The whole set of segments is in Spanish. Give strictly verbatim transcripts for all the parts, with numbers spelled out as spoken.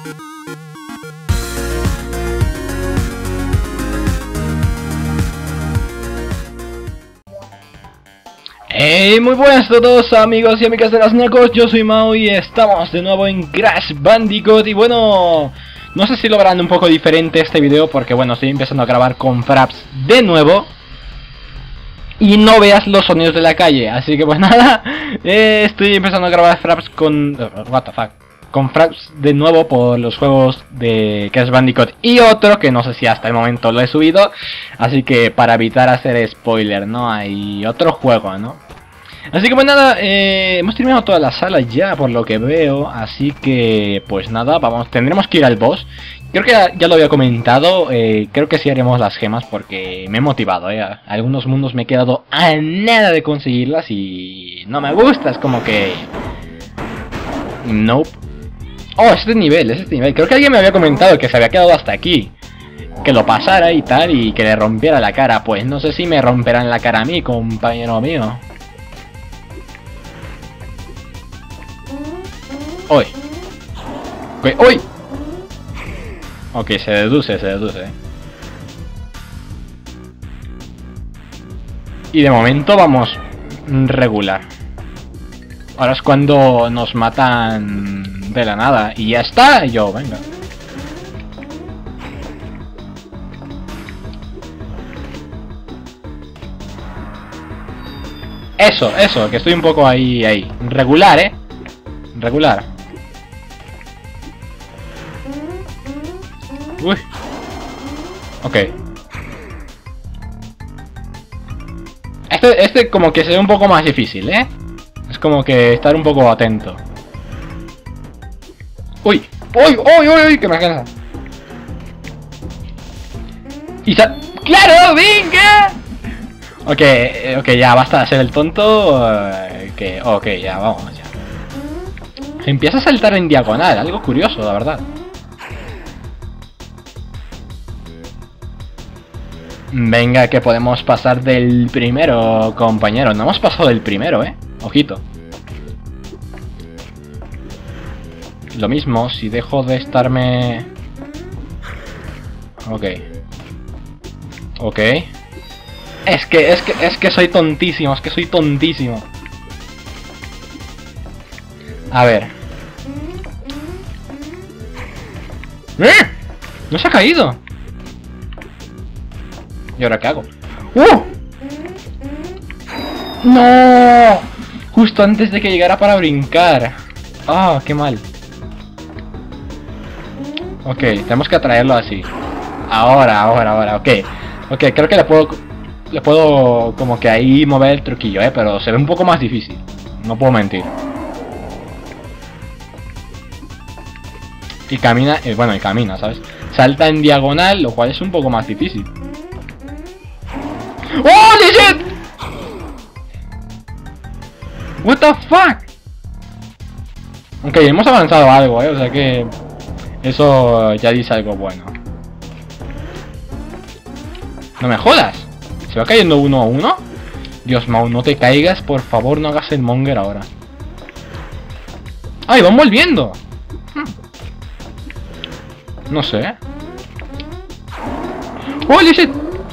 Hey, muy buenas a todos amigos y amigas de las Nacos, yo soy Mao y estamos de nuevo en Crash Bandicoot. Y bueno, no sé si lo verán un poco diferente este video porque bueno, estoy empezando a grabar con Fraps de nuevo y no veas los sonidos de la calle, así que pues nada, eh, estoy empezando a grabar Fraps con... what the fuck, con Fraps de nuevo por los juegos de Crash Bandicoot y otro que no sé si hasta el momento lo he subido, así que para evitar hacer spoiler, ¿no? Hay otro juego, ¿no? Así que pues nada, eh, hemos terminado toda la sala ya por lo que veo, así que pues nada, vamos, tendremos que ir al boss. Creo que ya, ya lo había comentado, eh, creo que sí haremos las gemas porque me he motivado, eh. Algunos mundos me he quedado a nada de conseguirlas y no me gusta, es como que... Nope. Oh, este nivel, es este nivel. Creo que alguien me había comentado que se había quedado hasta aquí. Que lo pasara y tal, y que le rompiera la cara. Pues no sé si me romperán la cara a mí, compañero mío. ¡Uy! ¡Uy! Ok, se deduce, se deduce. Y de momento vamos regular. Ahora es cuando nos matan de la nada. Y ya está, y yo, venga. Eso, eso, que estoy un poco ahí, ahí. Regular, ¿eh? Regular. Uy. Ok. Este, este como que se ve un poco más difícil, ¿eh? Es como que estar un poco atento. Uy, uy, uy, uy, uy, que me alcanza. Y sa... ¡Claro! ¡Venga! Ok, ok, ya basta de ser el tonto. Uh, que, ok, ya, vamos ya. Empieza a saltar en diagonal, algo curioso, la verdad. Venga, que podemos pasar del primero, compañero. No hemos pasado del primero, eh. Ojito. Lo mismo, si dejo de estarme... Ok. Ok. Es que, es que, es que soy tontísimo, es que soy tontísimo. A ver. ¡Eh! ¡No se ha caído! ¿Y ahora qué hago? ¡Uh! ¡No! Justo antes de que llegara para brincar. Ah, oh, qué mal. Ok, tenemos que atraerlo así. Ahora, ahora, ahora, ok. Ok, creo que le puedo... Le puedo como que ahí mover el truquillo, eh. Pero se ve un poco más difícil. No puedo mentir. Y camina... Eh, bueno, y camina, ¿sabes? Salta en diagonal, lo cual es un poco más difícil. ¡Holy shit! What the fuck? Ok, hemos avanzado algo, eh. O sea que... Eso ya dice algo bueno. No me jodas. ¿Se va cayendo uno a uno? Dios, Mau, no te caigas. Por favor, no hagas el monger ahora. ¡Ay, van volviendo! Hmm. No sé. ¡Holy shit!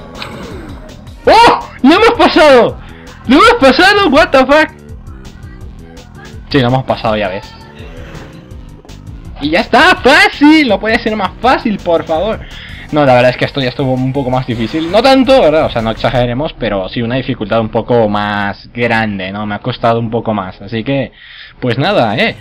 ¡Oh! ¡Lo hemos pasado! ¡Lo hemos pasado! ¿What the fuck? Sí, lo hemos pasado, ya ves. Y ya está, fácil. No puede ser más fácil, por favor. No, la verdad es que esto ya estuvo un poco más difícil. No tanto, ¿verdad? O sea, no exageremos, pero sí una dificultad un poco más grande, ¿no? Me ha costado un poco más. Así que, pues nada, ¿eh?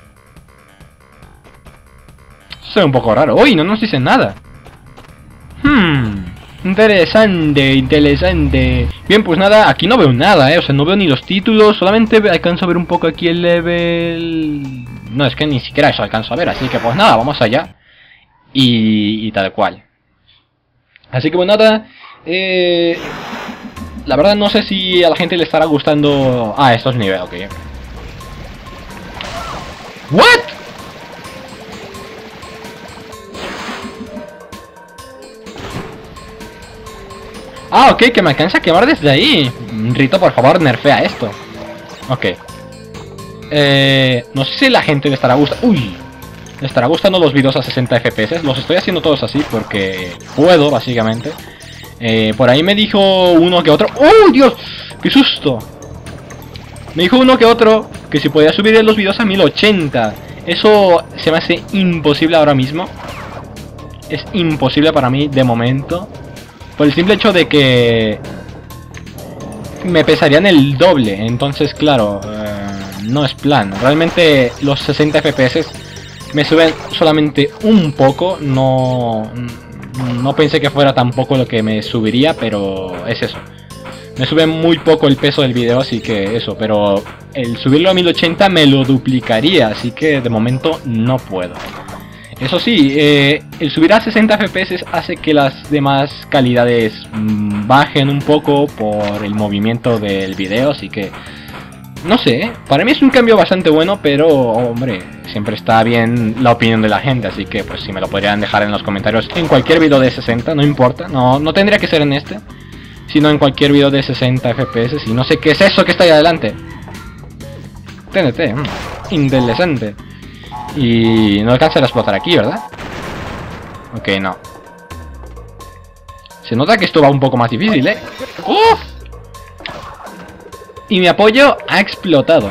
Se ve un poco raro. ¡Uy! No nos dicen nada. Hmm... Interesante, interesante. Bien, pues nada, aquí no veo nada, eh. O sea, no veo ni los títulos. Solamente alcanzo a ver un poco aquí el level. No, es que ni siquiera eso alcanzo a ver. Así que pues nada, vamos allá. Y, y tal cual. Así que pues nada, eh, la verdad no sé si a la gente le estará gustando. Ah, estos niveles, ok. ¿What? Ah, ok, que me alcanza a quemar desde ahí. Rito, por favor, nerfea esto. Ok. Eh, no sé si la gente le estará gustando. Uy. les estará gustando los vídeos a sesenta F P S. Los estoy haciendo todos así porque puedo, básicamente. Eh, por ahí me dijo uno que otro... ¡Oh, Dios! ¡Qué susto! Me dijo uno que otro que si podía subir los vídeos a mil ochenta. Eso se me hace imposible ahora mismo. Es imposible para mí de momento. Por el simple hecho de que me pesarían el doble. Entonces, claro, eh, no es plan. Realmente los sesenta F P S me suben solamente un poco. No, no pensé que fuera tampoco lo que me subiría, pero es eso. Me sube muy poco el peso del video, así que eso. Pero el subirlo a mil ochenta me lo duplicaría, así que de momento no puedo. Eso sí, eh, el subir a sesenta F P S hace que las demás calidades mmm, bajen un poco por el movimiento del video, así que... No sé, para mí es un cambio bastante bueno, pero, hombre, siempre está bien la opinión de la gente, así que pues si me lo podrían dejar en los comentarios en cualquier video de sesenta, no importa, no, no tendría que ser en este, sino en cualquier video de sesenta F P S, y no sé qué es eso que está ahí adelante. T N T, mmm, indecente. Y no alcanza a explotar aquí, ¿verdad? Ok, no. Se nota que esto va un poco más difícil, ¿eh? ¡Uf! Y mi apoyo ha explotado.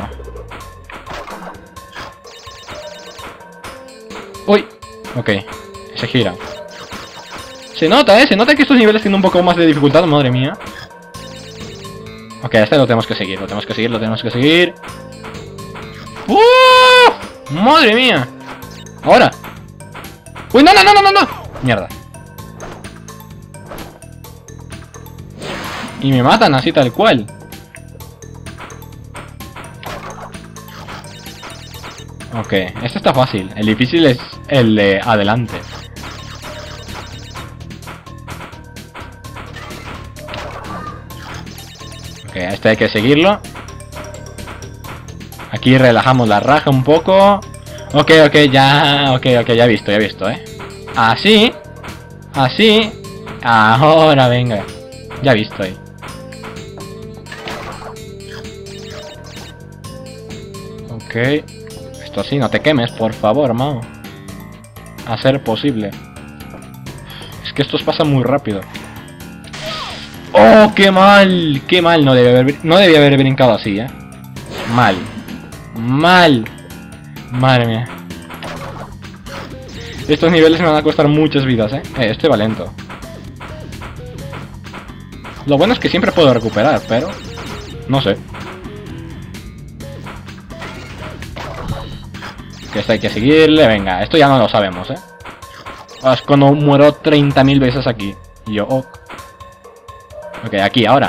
Uy, ok, se gira. Se nota, ¿eh? Se nota que estos niveles tienen un poco más de dificultad, madre mía. Ok, este lo tenemos que seguir, lo tenemos que seguir, lo tenemos que seguir. ¡Uh! ¡Madre mía! ¡Ahora! ¡Uy, no, no, no, no, no! ¡Mierda! Y me matan así tal cual. Ok, este está fácil. El difícil es el de adelante. Ok, a este hay que seguirlo. Aquí relajamos la raja un poco. Ok, ok, ya... Ok, ok, ya he visto, ya he visto, ¿eh? Así. Así. Ahora, venga. Ya he visto ahí. Ok. Esto así, no te quemes, por favor, Mao. A ser posible. Es que estos pasan muy rápido. ¡Oh, qué mal! ¡Qué mal! No debía haber, no debía haber brincado así, ¿eh? Mal. Mal. Madre mía. Estos niveles me van a costar muchas vidas, ¿eh? Eh, este va lento. Lo bueno es que siempre puedo recuperar, pero... No sé. Que esto hay que seguirle. Venga, esto ya no lo sabemos, ¿eh? Es cuando muero treinta mil veces aquí. Y yo, oh. Ok, aquí, ahora.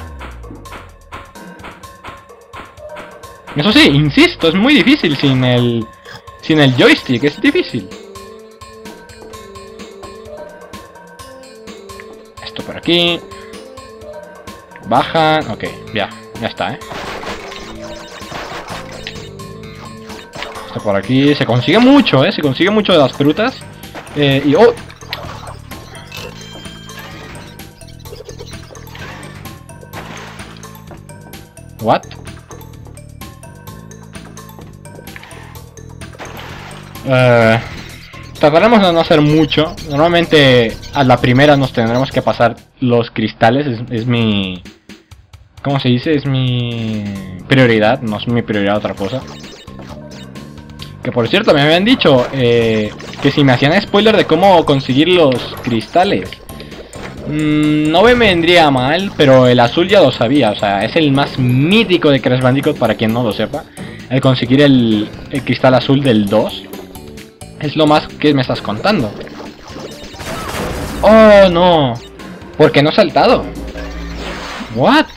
Eso sí, insisto, es muy difícil sin el... Sin el joystick, es difícil. Esto por aquí. Baja. Ok, ya, ya está, ¿eh? Esto por aquí. Se consigue mucho, ¿eh? Se consigue mucho de las frutas. Eh, y... ¡Oh! What? Uh, trataremos de no hacer mucho. Normalmente a la primera nos tendremos que pasar los cristales. Es, es mi... ¿Cómo se dice? Es mi prioridad. No es mi prioridad otra cosa. Que por cierto me habían dicho eh, que si me hacían spoiler de cómo conseguir los cristales. mmm, No me vendría mal, pero el azul ya lo sabía. O sea, es el más mítico de Crash Bandicoot para quien no lo sepa. El conseguir el, el cristal azul del dos. Es lo más que me estás contando. Oh, no. ¿Por qué no he saltado? What?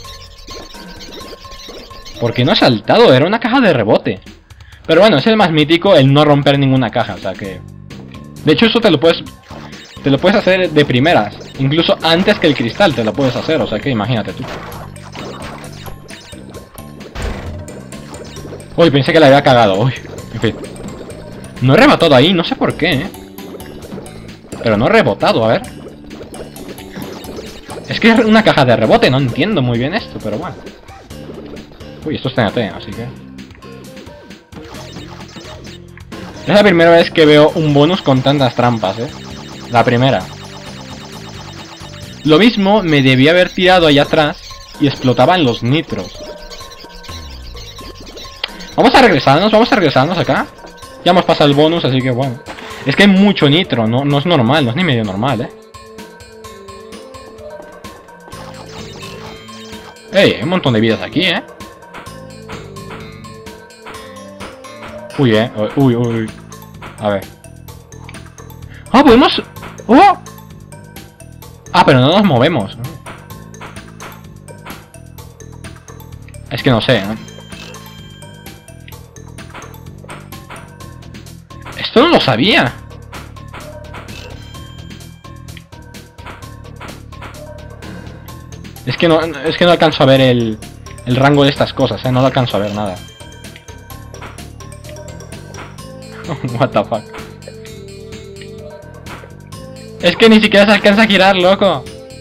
¿Por qué no he saltado? Era una caja de rebote. Pero bueno, es el más mítico, el no romper ninguna caja. O sea que... De hecho, eso te lo puedes... Te lo puedes hacer de primeras. Incluso antes que el cristal te lo puedes hacer. O sea que imagínate tú. Uy, pensé que la había cagado. Uy, en fin. No he rebotado ahí, no sé por qué, ¿eh? Pero no he rebotado, a ver. Es que es una caja de rebote, no entiendo muy bien esto, pero bueno. Uy, esto es T N T, así que... Es la primera vez que veo un bonus con tantas trampas, ¿eh? La primera. Lo mismo me debía haber tirado allá atrás y explotaban los nitros. Vamos a regresarnos, vamos a regresarnos acá. Ya hemos pasado el bonus, así que bueno. Es que hay mucho nitro, no, no es normal, no es ni medio normal, ¿eh? Ey, hay un montón de vidas aquí, ¿eh? Uy, eh. Uy, uy, uy. A ver. ¡Ah, podemos! ¡Oh! Ah, pero no nos movemos. Es que no sé, ¿eh? Esto no lo sabía. Es que no, es que no alcanzo a ver el, el rango de estas cosas, ¿eh? No lo alcanzo a ver nada. What the fuck. Es que ni siquiera se alcanza a girar, loco.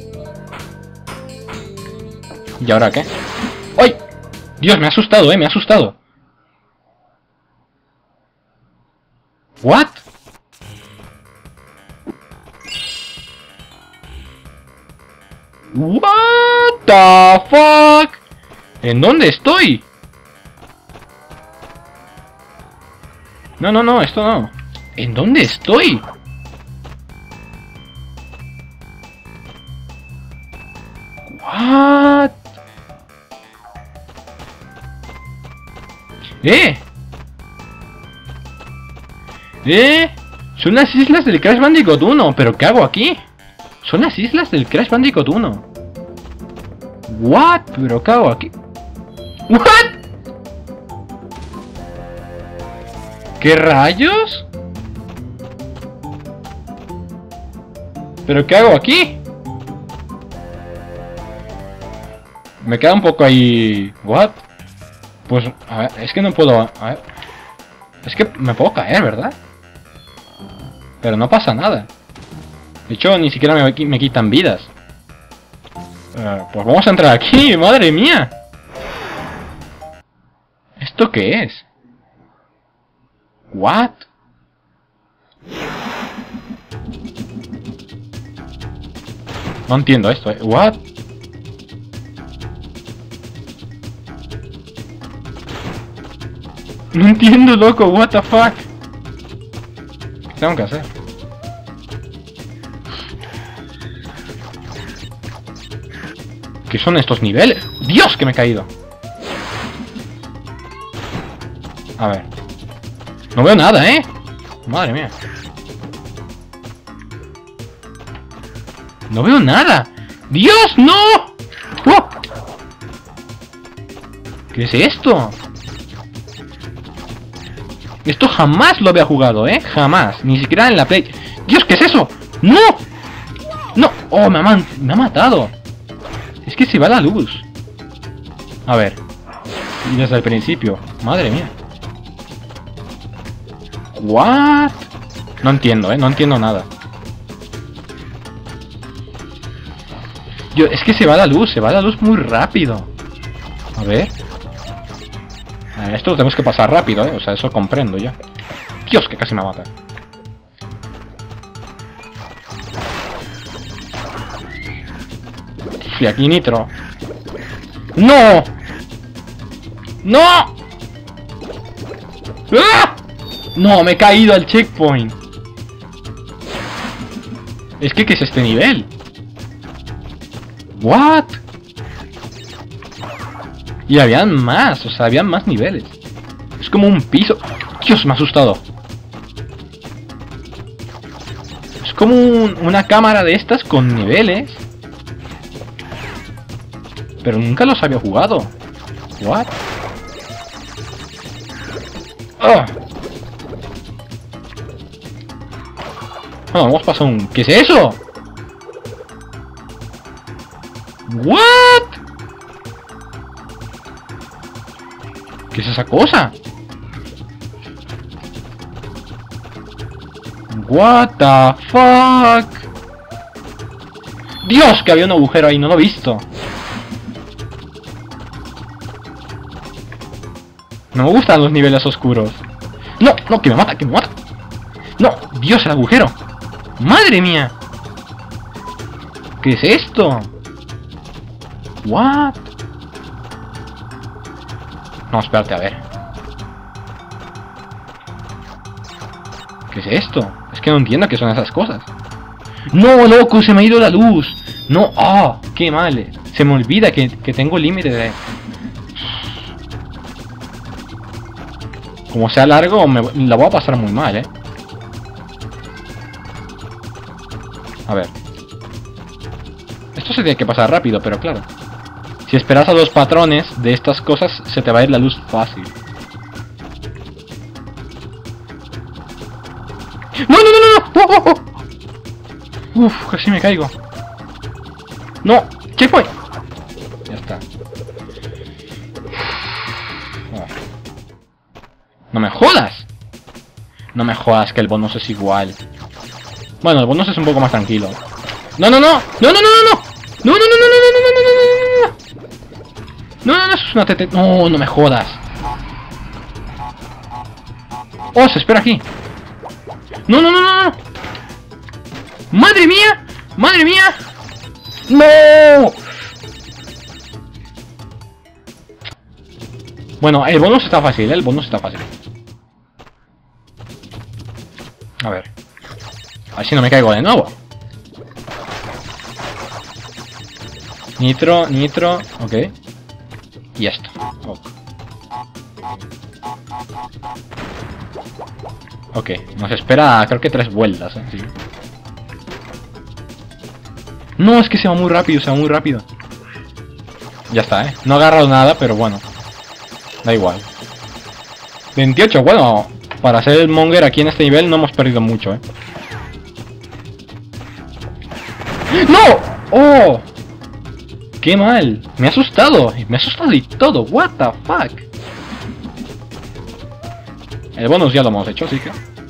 ¿Y ahora qué? ¡Ay! Dios, me ha asustado, eh, me ha asustado. ¿What? What the fuck? ¿En dónde estoy? No, no, no, esto no. ¿En dónde estoy? What? ¿Eh? ¿Eh? Son las islas del Crash Bandicoot uno. ¿Pero qué hago aquí? Son las islas del Crash Bandicoot uno. What? ¿Pero qué hago aquí? What? ¿Qué rayos? ¿Pero qué hago aquí? Me queda un poco ahí... What? Pues, a ver, es que no puedo... A ver... Es que me puedo caer, ¿verdad? Pero no pasa nada. De hecho, ni siquiera me, me quitan vidas. Uh, pues vamos a entrar aquí, madre mía. ¿Esto qué es? What? No entiendo esto, ¿eh? What? No entiendo, loco, what the fuck. ¿Qué tengo que hacer? ¿Qué son estos niveles? ¡Dios, que me he caído! A ver. No veo nada, ¿eh? Madre mía. No veo nada. ¡Dios, no! ¡Oh! ¿Qué es esto? Esto jamás lo había jugado, ¿eh? Jamás. Ni siquiera en la Play. ¡Dios, qué es eso! ¡No! ¡No! ¡Oh, me ha, man me ha matado! Es que se va la luz. A ver. Y desde el principio. Madre mía. ¿What? No entiendo, ¿eh? No entiendo nada. Yo, es que se va la luz. Se va la luz muy rápido. A ver. A ver, esto lo tenemos que pasar rápido, ¿eh? O sea, eso comprendo ya. Dios, que casi me mata. Y aquí nitro. ¡No! ¡No! ¡Ah! No, me he caído al checkpoint. Es que, ¿qué es este nivel? ¿What? Y habían más, o sea, habían más niveles. Es como un piso. Dios, me ha asustado. Es como un, una cámara de estas con niveles. Pero nunca los había jugado. What? Oh. No, vamos a pasar un... ¿Qué es eso? What? ¿Qué es esa cosa? What the fuck? Dios, que había un agujero ahí, no lo he visto. No me gustan los niveles oscuros. No, no, que me mata, que me mata. Dios, el agujero. ¡Madre mía! ¿Qué es esto? ¿What? No, espérate, a ver. ¿Qué es esto? Es que no entiendo qué son esas cosas. ¡No, loco! Se me ha ido la luz. No, ¡ah! Oh, ¡qué mal! Se me olvida que, que tengo límite de... Como sea largo, me la voy a pasar muy mal, ¿eh? A ver. Esto se tiene que pasar rápido, pero claro. Si esperas a los patrones de estas cosas, se te va a ir la luz fácil. ¡No, no, no, no! no! ¡Oh, oh, oh! Uf, casi me caigo. ¡No! ¿Qué fue? Ya está. Oh. ¡No me jodas! No me jodas que el bonus es igual. Bueno, el bonus es un poco más tranquilo. ¡No, no, no! ¡No, no, no, no, no! ¡No, no, no, no, no, no, no, no, no, no, no! No, no, no, eso es una tete... No, no me jodas. ¡Oh, se espera aquí! ¡No, no, no, no, no! ¡Madre mía! ¡Madre mía! ¡No! Bueno, el bonus está fácil, ¿eh? El bonus está fácil. A ver. A ver si no me caigo de nuevo. Nitro, nitro, ok. Y esto. Ok. Ok, nos espera creo que tres vueltas, ¿eh? Sí. No, es que se va muy rápido, se va muy rápido. Ya está, ¿eh? No ha agarrado nada, pero bueno. Da igual. veintiocho, bueno, para ser el monger aquí en este nivel no hemos perdido mucho, ¿eh? ¡No! ¡Oh! ¡Qué mal! Me ha asustado. Me ha asustado y todo. What the fuck. El bonus ya lo hemos hecho, así que...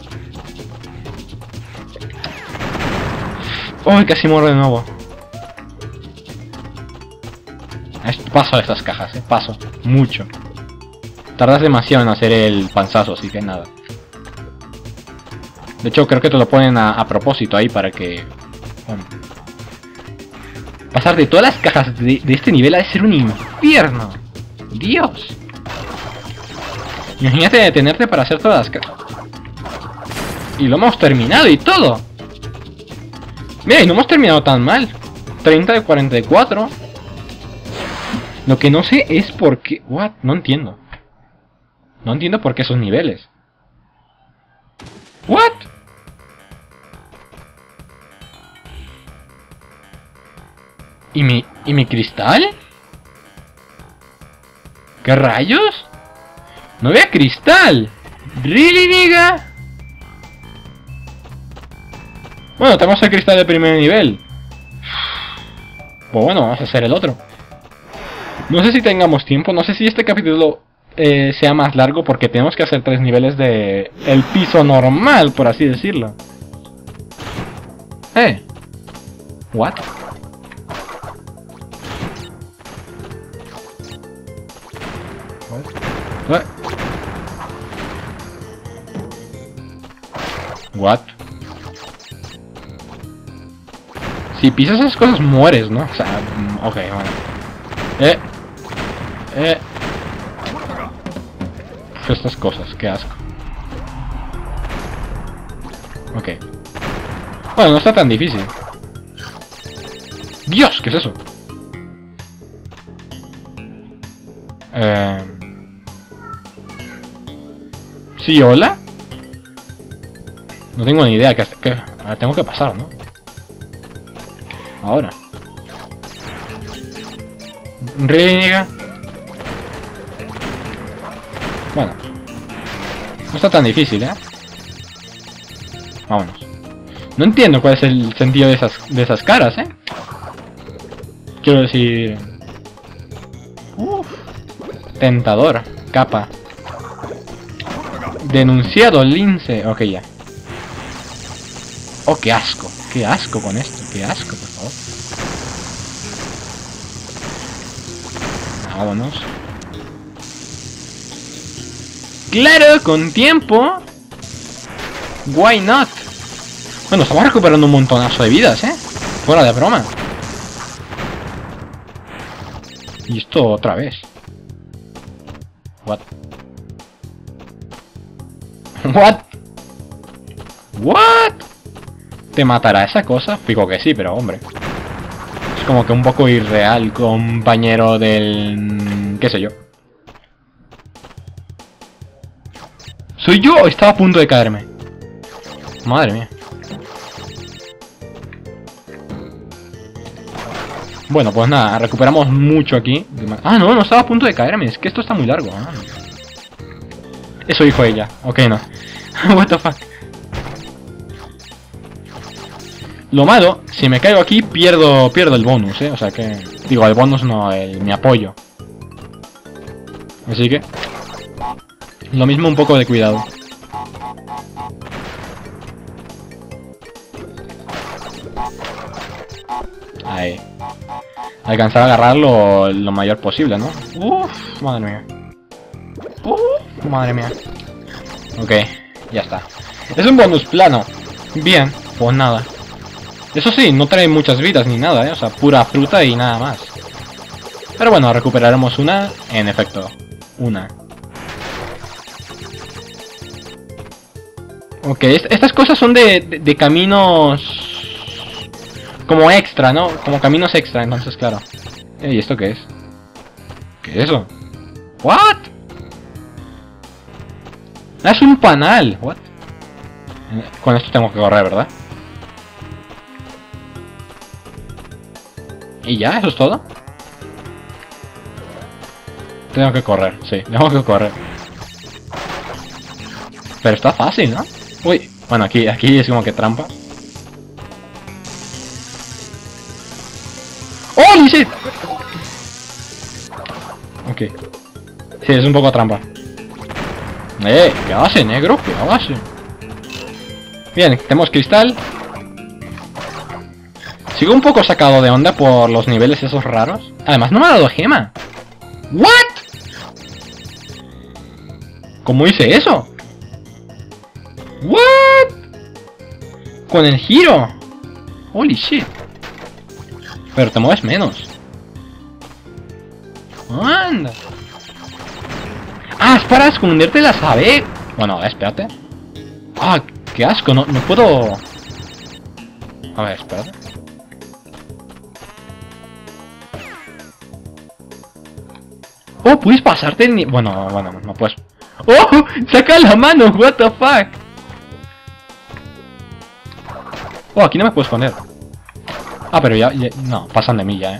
¡Oh! Casi muero de nuevo. Paso a estas cajas, eh. Paso. Mucho. Tardas demasiado en hacer el panzazo, así que nada. De hecho, creo que te lo ponen a, a propósito ahí para que... Bueno. Pasar de todas las cajas de, de este nivel ha de ser un infierno. Dios. Imagínate detenerte para hacer todas las cajas. Y lo hemos terminado y todo. Mira, y no hemos terminado tan mal. treinta de cuarenta y cuatro. Lo que no sé es por qué... What? No entiendo. No entiendo por qué esos niveles. What? ¿Y mi, ¿Y mi cristal? ¿Qué rayos? ¡No vea cristal! ¿Really, nigga? Bueno, tenemos el cristal de primer nivel. Pues bueno, vamos a hacer el otro. No sé si tengamos tiempo, no sé si este capítulo eh, sea más largo porque tenemos que hacer tres niveles de el piso normal, por así decirlo. Eh. What? What? What? Si pisas esas cosas mueres, ¿no? O sea, ok, bueno. Eh. Eh. Estas cosas, qué asco. Ok. Bueno, no está tan difícil. Dios, ¿qué es eso? Eh... ¿Sí, hola? No tengo ni idea que, que ahora tengo que pasar, ¿no? Ahora. Reniega. Bueno. No está tan difícil, ¿eh? Vámonos. No entiendo cuál es el sentido de esas, de esas caras, ¿eh? Quiero decir... Uf. Tentador. Capa. Denunciado, lince. Ok, ya. Oh, qué asco. Qué asco con esto. Qué asco, por favor. Vámonos. Claro, con tiempo. Why not? Bueno, estamos recuperando un montonazo de vidas, ¿eh? Fuera de broma. Y esto otra vez. What? What? What? ¿Te matará esa cosa? Fijo que sí, pero hombre. Es como que un poco irreal, compañero del... qué sé yo. ¿Soy yo o estaba a punto de caerme? Madre mía. Bueno, pues nada, recuperamos mucho aquí. Ah, no, no estaba a punto de caerme. Es que esto está muy largo. Ah. Eso dijo ella. Ok, no. What the fuck. Lo malo, si me caigo aquí, pierdo pierdo el bonus, ¿eh? O sea que... Digo, el bonus no, el, mi apoyo. Así que... Lo mismo, un poco de cuidado. Ahí. Alcanzar a agarrar lo, lo mayor posible, ¿no? Uff, madre mía. Uff, madre mía. Ok, ya está. Es un bonus plano. Bien, pues nada. Eso sí, no trae muchas vidas ni nada, ¿eh? O sea, pura fruta y nada más. Pero bueno, recuperaremos una. En efecto, una. Ok, est estas cosas son de, de, de caminos... Como extra, ¿no? Como caminos extra, entonces, claro. ¿Y esto qué es? ¿Qué es eso? ¿What? Ah, es un panal. ¿What? Con esto tengo que correr, ¿verdad? ¿Y ya? ¿Eso es todo? Tengo que correr, sí, tengo que correr. Pero está fácil, ¿no? Uy, bueno, aquí, aquí es como que trampa. ¡Holy shit! Ok. Sí, es un poco trampa. Eh, ¿qué hace, negro? ¿Qué hace? Bien, tenemos cristal. Sigo un poco sacado de onda por los niveles esos raros. Además, no me ha dado gema. ¿What? ¿Cómo hice eso? ¿What? Con el giro. Holy shit. Pero te mueves menos. Anda. Ah, es para esconderte la sabe. Bueno, espérate. Ah, qué asco, no, no puedo... A ver, espérate. Oh, puedes pasarte el ni... Bueno, bueno, no puedes... ¡Oh! ¡Saca la mano! ¡What the fuck! Oh, aquí no me puedo esconder. Ah, pero ya, ya... No, pasan de mí ya, eh.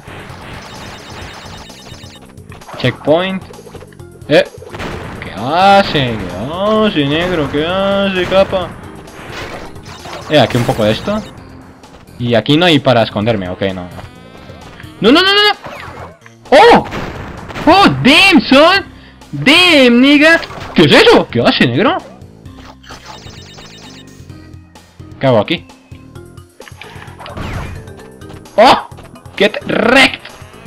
Checkpoint. Eh. ¿Qué hace? ¿Qué hace, negro? ¿Qué hace, capa? Eh, aquí un poco de esto. Y aquí no hay para esconderme, ok, no. ¡No, no, no, no! no. ¡Oh! ¡Oh, damn, son! ¡Damn, nigga! ¿Qué es eso? ¿Qué hace, negro? ¿Qué hago aquí? ¡Oh! ¡Get wrecked!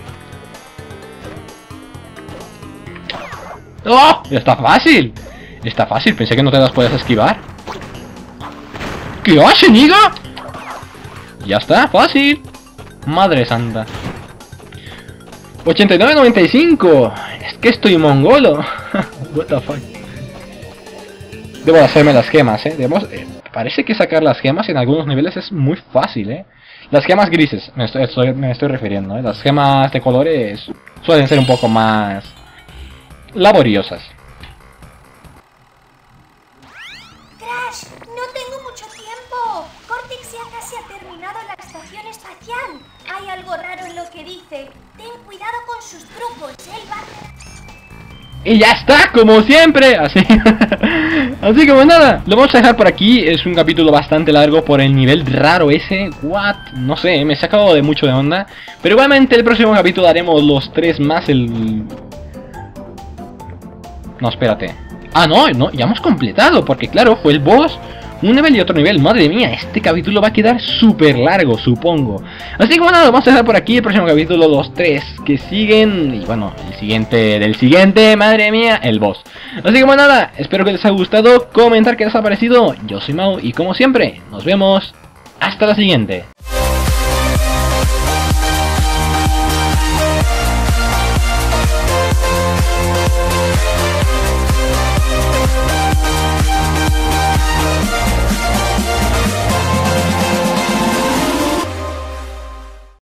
¡Oh! Está fácil. Está fácil. Pensé que no te las podías esquivar. ¿Qué hace, nigga? Ya está, fácil. Madre santa. ochenta y nueve noventa y cinco. Es que estoy mongolo. What the fuck. Debo hacerme las gemas, eh. Debemos, eh. Parece que sacar las gemas en algunos niveles es muy fácil, eh. Las gemas grises, me estoy, estoy, me estoy refiriendo, eh. Las gemas de colores suelen ser un poco más laboriosas. Crash, no tengo mucho tiempo. Cortex ya casi ha terminado la estación espacial. Hay algo raro en lo que dice. Ten cuidado con sus trucos, él va... Y ya está, como siempre. Así Así que pues nada, lo vamos a dejar por aquí. Es un capítulo bastante largo por el nivel raro ese. What? No sé, me he sacado de mucho de onda. Pero igualmente el próximo capítulo haremos los tres más el... No, espérate. Ah, no, no, ya hemos completado. Porque claro, fue el boss, un nivel y otro nivel. Madre mía, este capítulo va a quedar súper largo, supongo. Así que bueno, vamos a dejar por aquí el próximo capítulo, los tres que siguen. Y bueno, el siguiente del siguiente, madre mía, el boss. Así que bueno, nada, espero que les haya gustado. Comentar qué les ha parecido. Yo soy Mau y como siempre, nos vemos Hasta la siguiente.